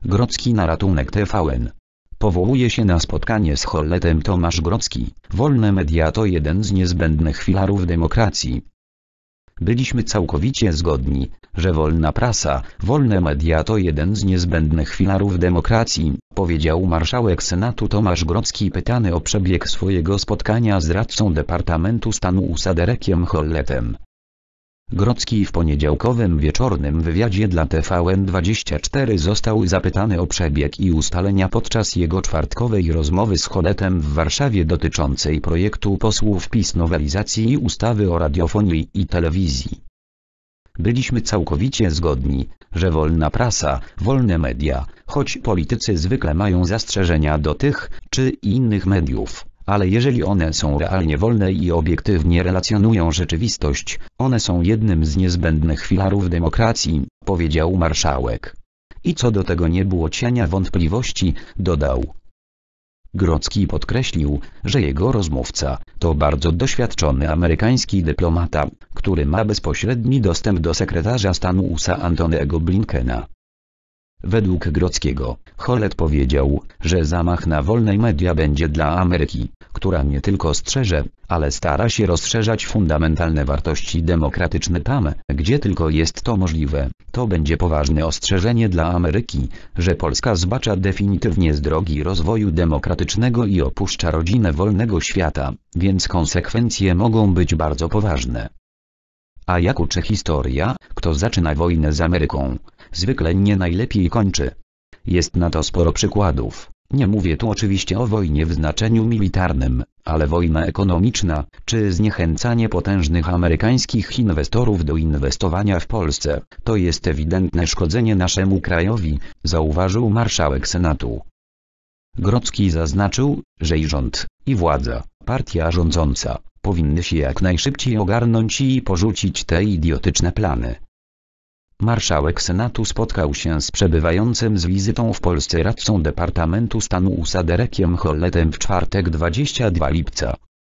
Grodzki na ratunek TVN. Powołuje się na spotkanie z Holletem Tomasz Grodzki. Wolne media to jeden z niezbędnych filarów demokracji. Byliśmy całkowicie zgodni, że wolna prasa, wolne media to jeden z niezbędnych filarów demokracji, powiedział marszałek Senatu Tomasz Grodzki pytany o przebieg swojego spotkania z radcą Departamentu Stanu USA Derekiem Holletem. Grodzki w poniedziałkowym wieczornym wywiadzie dla TVN24 został zapytany o przebieg i ustalenia podczas jego czwartkowej rozmowy z Holletem w Warszawie dotyczącej projektu posłów PiS nowelizacji ustawy o radiofonii i telewizji. Byliśmy całkowicie zgodni, że wolna prasa, wolne media, choć politycy zwykle mają zastrzeżenia do tych czy innych mediów, ale jeżeli one są realnie wolne i obiektywnie relacjonują rzeczywistość, one są jednym z niezbędnych filarów demokracji, powiedział marszałek. I co do tego nie było cienia wątpliwości, dodał. Grodzki podkreślił, że jego rozmówca to bardzo doświadczony amerykański dyplomata, który ma bezpośredni dostęp do sekretarza stanu USA Antonego Blinkena. Według Grodzkiego, Hollet powiedział, że zamach na wolne media będzie dla Ameryki, która nie tylko strzeże, ale stara się rozszerzać fundamentalne wartości demokratyczne tam, gdzie tylko jest to możliwe. To będzie poważne ostrzeżenie dla Ameryki, że Polska zbacza definitywnie z drogi rozwoju demokratycznego i opuszcza rodzinę wolnego świata, więc konsekwencje mogą być bardzo poważne. A jak uczy historia, kto zaczyna wojnę z Ameryką, zwykle nie najlepiej kończy. Jest na to sporo przykładów. Nie mówię tu oczywiście o wojnie w znaczeniu militarnym, ale wojna ekonomiczna, czy zniechęcanie potężnych amerykańskich inwestorów do inwestowania w Polsce, to jest ewidentne szkodzenie naszemu krajowi, zauważył marszałek Senatu. Grodzki zaznaczył, że i rząd, i władza, partia rządząca, powinny się jak najszybciej ogarnąć i porzucić te idiotyczne plany. Marszałek Senatu spotkał się z przebywającym z wizytą w Polsce radcą Departamentu Stanu USA Derekiem Holletem w czwartek 22 lipca.